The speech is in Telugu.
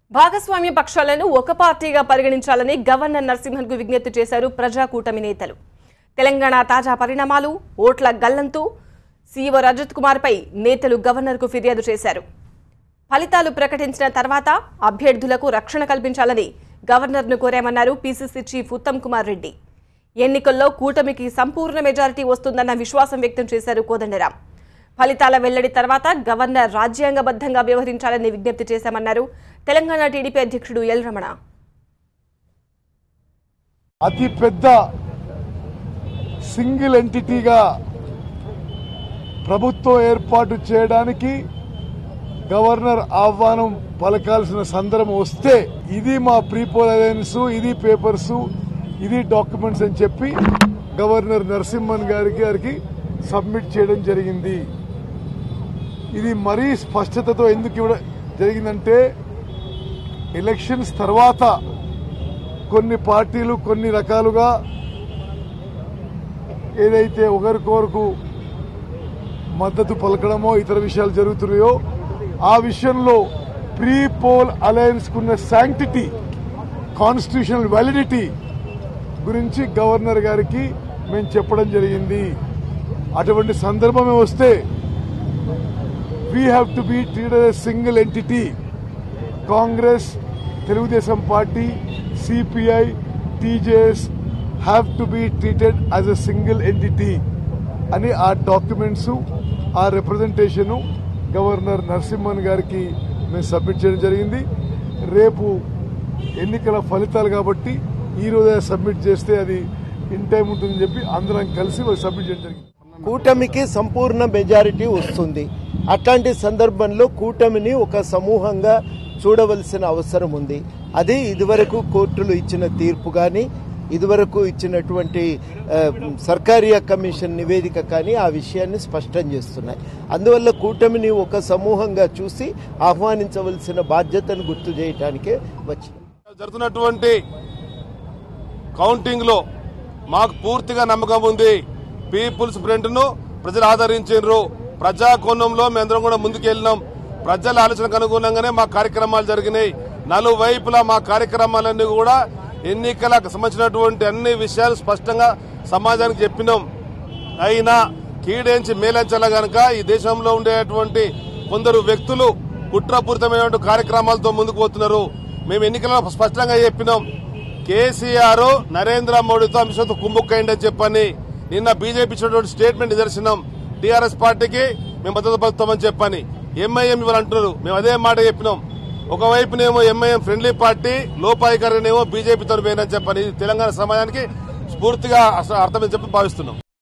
భాగస్వామ్య పక్షాలను ఒక పార్టీగా పరిగణించాలని గవర్నర్ నరసింహన్కు విజ్ఞప్తి చేశారు ప్రజాకూటమి నేతలు. తెలంగాణ తాజా పరిణామాలు, ఓట్ల గల్లంతు, సీఈఓ రజత్ కుమార్ పై నేతలు గవర్నర్కు ఫిర్యాదు చేశారు. ఫలితాలు ప్రకటించిన తర్వాత అభ్యర్థులకు రక్షణ కల్పించాలని గవర్నర్ను కోరామన్నారు పీసీసీ చీఫ్ ఉత్తమ్ కుమార్ రెడ్డి. ఎన్నికల్లో కూటమికి సంపూర్ణ మెజారిటీ వస్తుందన్న విశ్వాసం వ్యక్తం చేశారు కోదండరాం. ఫలితాల వెల్లడి తర్వాత గవర్నర్ రాజ్యాంగబద్ధంగా వ్యవహరించాలని విజ్ఞప్తి చేశామన్నారు తెలంగాణ టీడీపీ అధ్యక్షుడు ఎల్ రమణ. అతి పెద్ద సింగిల్ ఎంటిటీగా ప్రభుత్వం ఏర్పాటు చేయడానికి గవర్నర్ ఆహ్వానం పలకాల్సిన సందర్భం వస్తే ఇది మా ప్రీపోల్ అలయన్స్, ఇది పేపర్స్, ఇది డాక్యుమెంట్స్ అని చెప్పి గవర్నర్ నరసింహన్ గారికి సబ్మిట్ చేయడం జరిగింది. ఇది మరీ స్పష్టతతో ఎందుకు ఇవ్వడం జరిగిందంటే ఎలక్షన్స్ తర్వాత కొన్ని పార్టీలు కొన్ని రకాలుగా ఏదైతే ఒకరికొరకు మద్దతు పలకడమో ఇతర విషయాలు జరుగుతున్నాయో ఆ విషయంలో ప్రీ పోల్ అలయన్స్ కున్న శాంక్టిటీ, కాన్స్టిట్యూషనల్ వ్యాలిడిటీ గురించి గవర్నర్ గారికి మేము చెప్పడం జరిగింది. అటువంటి సందర్భమే వస్తే we have to be treated a single entity. Congress, Telugu Desam party, CPI, TJS have to be treated as a single entity అని ఆ డాక్యుమెంట్స్, ఆ రిప్రజెంటేషన్ గవర్నర్ నరసింహన్ గారికి మేము సబ్మిట్ చేయడం జరిగింది. రేపు ఎన్నికల ఫలితాలు కాబట్టి ఈ రోజే సబ్మిట్ చేస్తే అది ఇన్ టైం ఉంటుందని చెప్పి అందరం కలిసి సబ్మిట్ చేయడం జరిగింది. కూటమికి సంపూర్ణ మెజారిటీ వస్తుంది. అట్లాంటి సందర్భంలో కూటమిని ఒక సమూహంగా చూడవలసిన అవసరం ఉంది. అది ఇదివరకు కోర్టులు ఇచ్చిన తీర్పు కానీ, ఇదివరకు ఇచ్చినటువంటి సర్కారియా కమిషన్ నివేదిక కానీ ఆ విషయాన్ని స్పష్టం చేస్తున్నాయి. అందువల్ల కూటమిని ఒక సమూహంగా చూసి ఆహ్వానించవలసిన బాధ్యతను గుర్తు చేయడానికే వచ్చింది. జరుగుతున్నటువంటి కౌంటింగ్ లో మాకు పూర్తిగా నమ్మకం ఉంది. పీపుల్స్ ఫ్రంట్ ను ప్రజలు ఆదరించారు. ప్రజాకోణంలో మేమందరం కూడా ముందుకెళ్ళినాం. ప్రజల ఆలోచనకు అనుగుణంగానే మా కార్యక్రమాలు జరిగినాయి. నలువైపులా మా కార్యక్రమాలన్నీ కూడా ఎన్నికలకు సంబంధించినటువంటి అన్ని విషయాలు స్పష్టంగా సమాజానికి చెప్పినాం. అయినా కీడేంచి మేలంచల గనక ఈ దేశంలో ఉండేటువంటి కొందరు వ్యక్తులు కుట్రపూరితమైన కార్యక్రమాలతో ముందుకు పోతున్నారు. మేము ఎన్నికలలో స్పష్టంగా చెప్పినాం, కేసీఆర్ నరేంద్ర మోడీతో అమిత్షాతో కుమ్ముక్కైండి అని చెప్పని. నిన్న బీజేపీ ఇచ్చినటువంటి స్టేట్మెంట్ నిదర్శనం. టీఆర్ఎస్ పార్టీకి మేము మద్దతు పలుకుతామని చెప్పని ఎంఐఎం ఇవ్వాలంటున్నారు. మేము అదే మాట చెప్పినాం. ఒకవైపునేమో ఎంఐఎం ఫ్రెండ్లీ పార్టీ, లోపాయికారినేమో బీజేపీతో పోయినని చెప్పని తెలంగాణ సమాజానికి స్ఫూర్తిగా అర్థమని చెప్పి భావిస్తున్నాం.